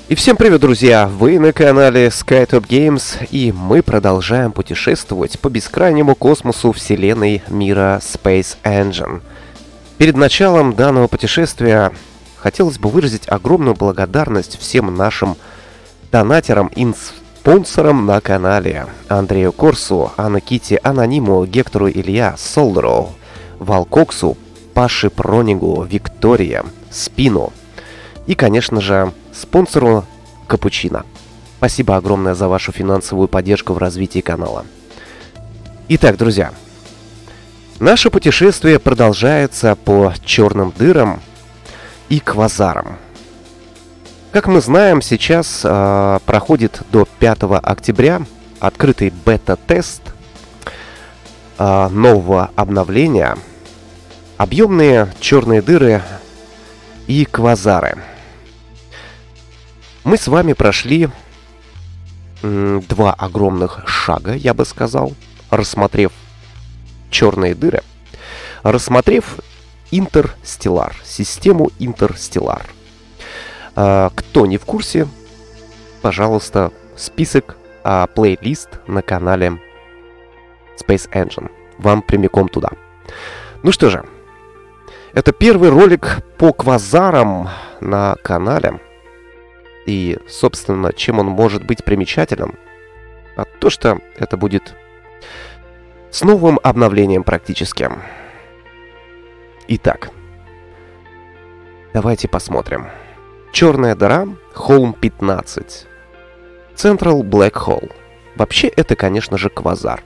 И всем привет, друзья! Вы на канале SkyTop Games, и мы продолжаем путешествовать по бескрайнему космосу вселенной мира Space Engine. Перед началом данного путешествия хотелось бы выразить огромную благодарность всем нашим донатерам и спонсорам на канале: Андрею Корсу, Анна Кити, Анониму, Гектору Илья, Солдеру, Валкоксу, Паше Пронигу, Виктория, Спину и, конечно же, спонсору Капучино. Спасибо огромное за вашу финансовую поддержку в развитии канала. Итак, друзья, наше путешествие продолжается по черным дырам и квазарам. Как мы знаем, сейчас проходит до 5 октября открытый бета-тест нового обновления «Объемные черные дыры и квазары». Мы с вами прошли два огромных шага, я бы сказал, рассмотрев черные дыры, рассмотрев Интерстеллар, систему Интерстеллар. Кто не в курсе, пожалуйста, список, плейлист на канале Space Engine. Вам прямиком туда. Ну что же, это первый ролик по квазарам на канале. И, собственно, чем он может быть примечателен? А то, что это будет с новым обновлением практически. Итак, давайте посмотрим. Черная дыра, Холм 15. Central Black Hole. Вообще, это, конечно же, квазар.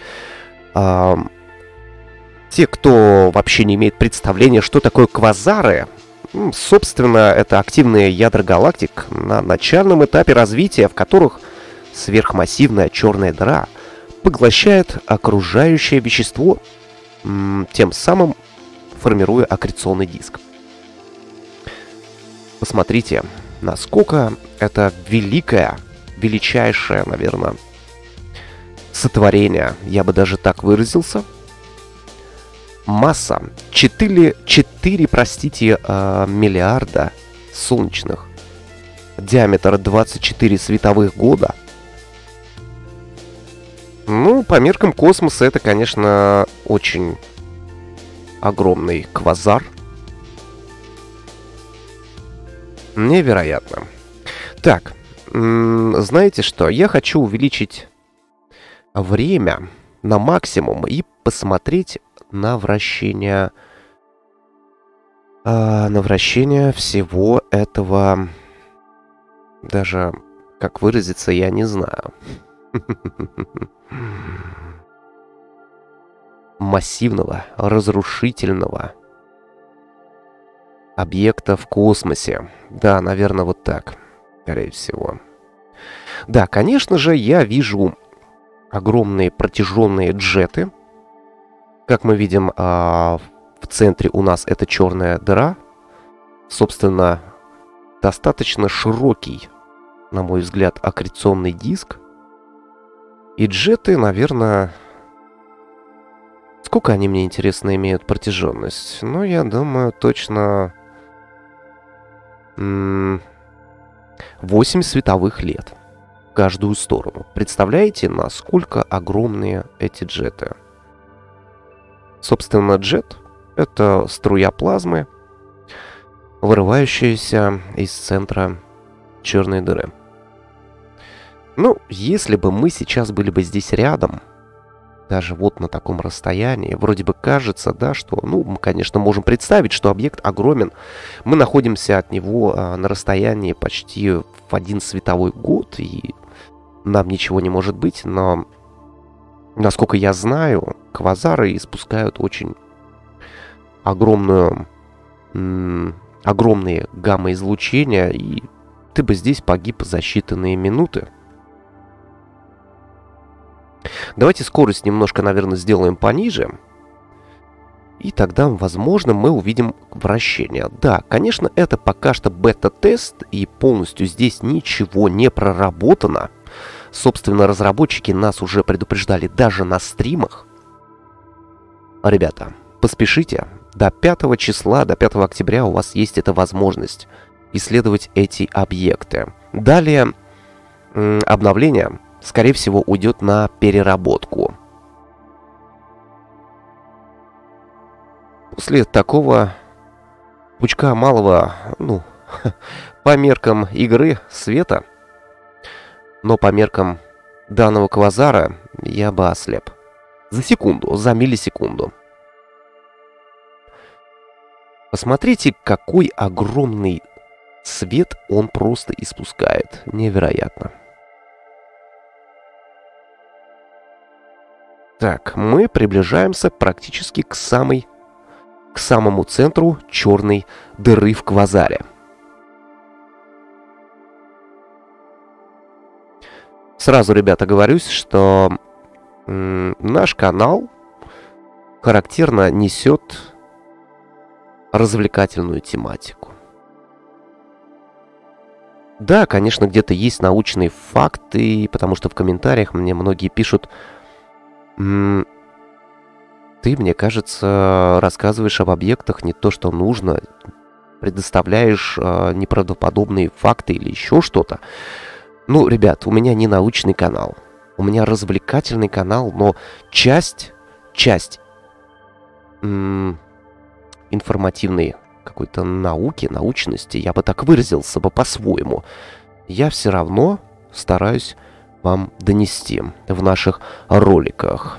Те, кто вообще не имеет представления, что такое квазары, собственно, это активные ядра галактик на начальном этапе развития, в которых сверхмассивная черная дыра поглощает окружающее вещество, тем самым формируя аккреционный диск. Посмотрите, насколько это величайшее, наверное, сотворение, я бы даже так выразился. Масса 4 миллиарда солнечных. Диаметр 24 световых года. Ну, по меркам космоса это, конечно, очень огромный квазар. Невероятно. Так, знаете что? Я хочу увеличить время на максимум и посмотреть на вращение всего этого. Даже как выразиться, я не знаю. Массивного, разрушительного объекта в космосе. Да, наверное, вот так, скорее всего. Да, конечно же, я вижу огромные протяженные джеты. Как мы видим, в центре у нас это черная дыра. Собственно, достаточно широкий, на мой взгляд, аккреционный диск. И джеты, наверное... Сколько они, мне интересно, имеют протяженность? Ну, я думаю, точно... 8 световых лет в каждую сторону. Представляете, насколько огромные эти джеты? Собственно, джет — это струя плазмы, вырывающаяся из центра черной дыры. Ну, если бы мы сейчас были бы здесь рядом, даже вот на таком расстоянии, вроде бы кажется, да, что, ну, мы, конечно, можем представить, что объект огромен. Мы находимся от него на расстоянии почти в 1 световой год, и нам ничего не может быть, но... Насколько я знаю, квазары испускают очень огромные гамма-излучения, и ты бы здесь погиб за считанные минуты. Давайте скорость немножко, наверное, сделаем пониже. И тогда, возможно, мы увидим вращение. Да, конечно, это пока что бета-тест, и полностью здесь ничего не проработано. Собственно, разработчики нас уже предупреждали даже на стримах. Ребята, поспешите. До 5 числа, до 5 октября у вас есть эта возможность исследовать эти объекты. Далее обновление, скорее всего, уйдет на переработку. После такого пучка малого, ну, по меркам игры света, но по меркам данного квазара я бы ослеп. За секунду, за миллисекунду. Посмотрите, какой огромный свет он просто испускает. Невероятно. Так, мы приближаемся практически к самому центру черной дыры в квазаре. Сразу, ребята, говорюсь, что наш канал характерно несет развлекательную тематику. Да, конечно, где-то есть научные факты, потому что в комментариях мне многие пишут: ты, мне кажется, рассказываешь об объектах не то, что нужно, предоставляешь неправдоподобные факты или еще что-то. Ну, ребят, у меня не научный канал, у меня развлекательный канал, но часть информативной какой-то науки, научности, я бы так выразился бы по-своему, я все равно стараюсь вам донести в наших роликах.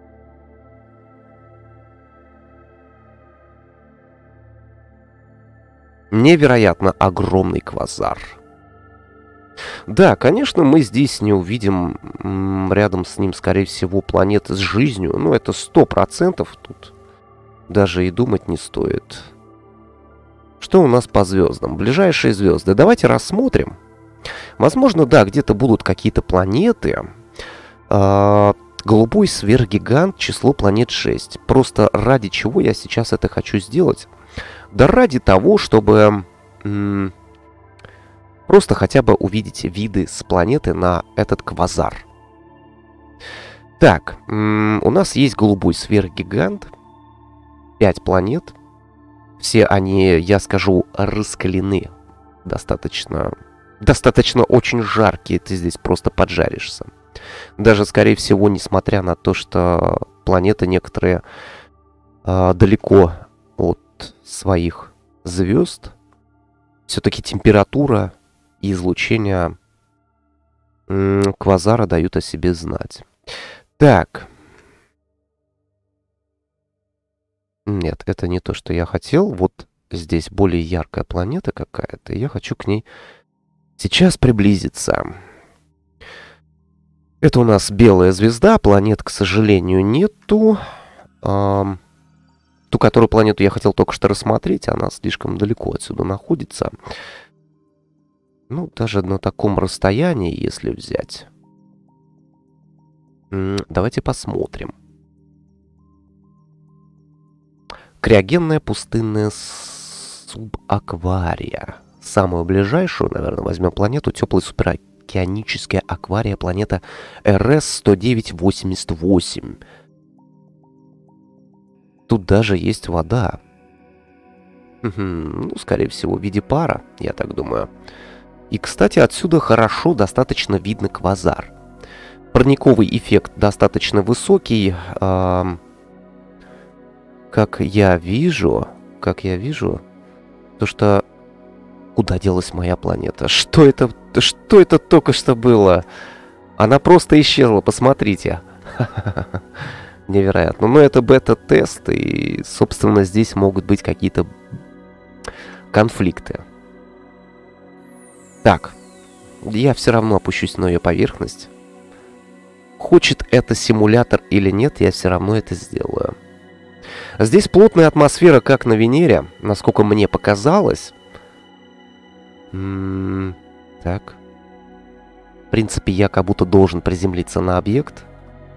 Невероятно огромный квазар. Да, конечно, мы здесь не увидим рядом с ним, скорее всего, планеты с жизнью. Ну, это 100%. Тут даже и думать не стоит. Что у нас по звездам? Ближайшие звезды. Давайте рассмотрим. Возможно, да, где-то будут какие-то планеты. Голубой сверхгигант, число планет 6. Просто ради чего я сейчас это хочу сделать? Да ради того, чтобы просто хотя бы увидеть виды с планеты на этот квазар. Так, у нас есть голубой сверхгигант. 5 планет. Все они, я скажу, раскалены. Достаточно очень жаркие. Ты здесь просто поджаришься. Даже, скорее всего, несмотря на то, что планеты некоторые далеко от своих звезд, все-таки температура и излучение квазара дают о себе знать. Так. Нет, это не то, что я хотел. Вот здесь более яркая планета какая-то, и я хочу к ней сейчас приблизиться. Это у нас белая звезда, планет, к сожалению, нету. Ту, которую планету я хотел только что рассмотреть, она слишком далеко отсюда находится. Ну, даже на таком расстоянии, если взять. Давайте посмотрим. Криогенная пустынная субаквария. Самую ближайшую, наверное, возьмем планету. Теплая суперокеаническая аквария, планета РС-109-88. Тут даже есть вода. Ну, скорее всего, в виде пара, я так думаю. И, кстати, отсюда хорошо достаточно видно квазар. Парниковый эффект достаточно высокий. Как я вижу, то что... Куда делась моя планета? Что это только что было? Она просто исчезла, посмотрите. Невероятно. Но это бета-тест, и, собственно, здесь могут быть какие-то конфликты. Так, я все равно опущусь на ее поверхность. Хочет это симулятор или нет, я все равно это сделаю. Здесь плотная атмосфера, как на Венере, насколько мне показалось. Так. В принципе, я как будто должен приземлиться на объект.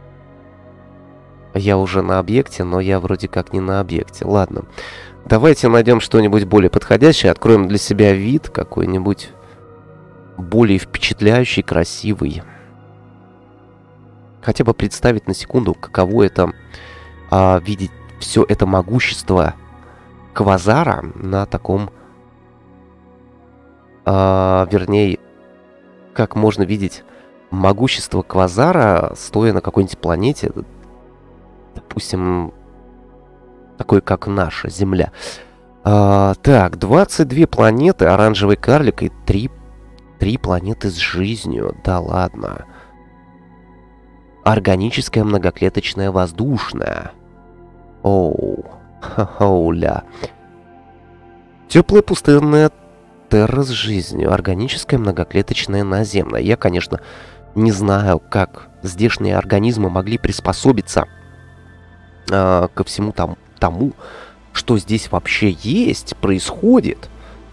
Я уже на объекте, но я вроде как не на объекте. Ладно. Давайте найдем что-нибудь более подходящее. Откроем для себя вид какой-нибудь более впечатляющий, красивый. Хотя бы представить на секунду, каково это видеть все это могущество квазара на таком Вернее, как можно видеть могущество квазара, стоя на какой-нибудь планете, допустим, такой, как наша Земля. Так, 22 планеты, оранжевый карлик и 3 планеты с жизнью. Да ладно. Органическая, многоклеточная, воздушная. Оу. Ха-ха-уля. Теплая пустынная терра с жизнью. Органическая, многоклеточная, наземная. Я, конечно, не знаю, как здешние организмы могли приспособиться ко всему тому, что здесь вообще есть, происходит.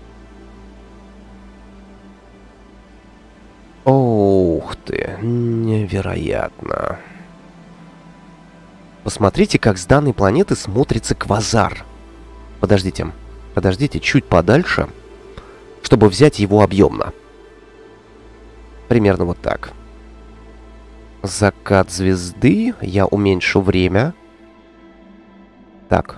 Ух ты, невероятно. Посмотрите, как с данной планеты смотрится квазар. Подождите, чуть подальше, чтобы взять его объемно. Примерно вот так. Закат звезды. Я уменьшу время. Так.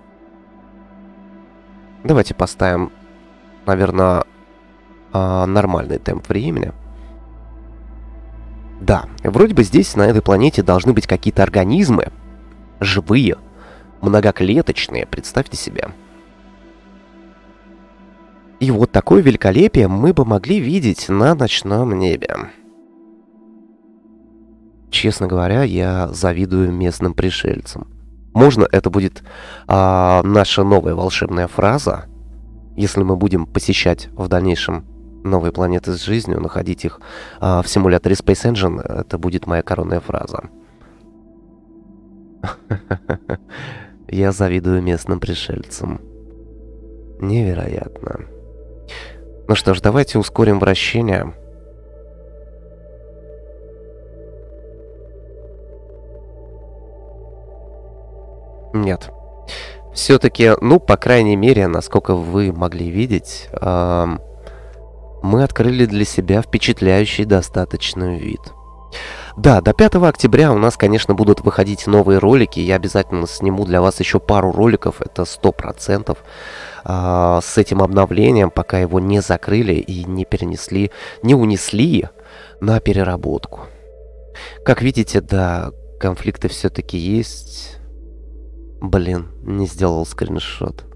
Давайте поставим, наверное, нормальный темп времени. Да, вроде бы здесь, на этой планете, должны быть какие-то организмы. Живые, многоклеточные, представьте себе. И вот такое великолепие мы бы могли видеть на ночном небе. Честно говоря, я завидую местным пришельцам. Можно это будет наша новая волшебная фраза, если мы будем посещать в дальнейшем новые планеты с жизнью, находить их в симуляторе Space Engine, это будет моя коронная фраза. Я завидую местным пришельцам. Невероятно. Ну что ж, давайте ускорим вращение. Нет. Все-таки, ну, по крайней мере, насколько вы могли видеть, мы открыли для себя впечатляющий достаточно вид. Да, до 5 октября у нас, конечно, будут выходить новые ролики. Я обязательно сниму для вас еще пару роликов, это 100%. С этим обновлением, пока его не закрыли и не перенесли, не унесли на переработку. Как видите, да, конфликты все-таки есть. Блин, не сделал скриншот.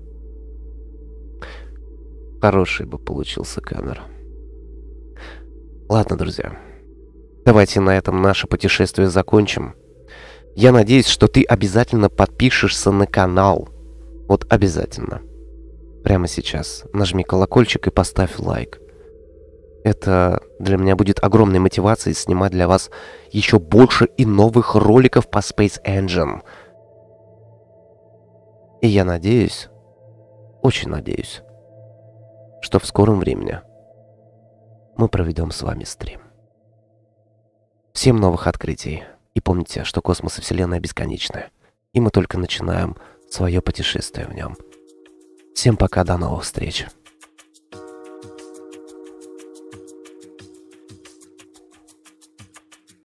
Хороший бы получился камера. Ладно, друзья. Давайте на этом наше путешествие закончим. Я надеюсь, что ты обязательно подпишешься на канал. Вот обязательно. Прямо сейчас нажми колокольчик и поставь лайк. Это для меня будет огромной мотивацией снимать для вас еще больше и новых роликов по Space Engine. И я надеюсь, очень надеюсь, что в скором времени мы проведем с вами стрим. Всем новых открытий. И помните, что космос и Вселенная бесконечны. И мы только начинаем свое путешествие в нем. Всем пока, до новых встреч.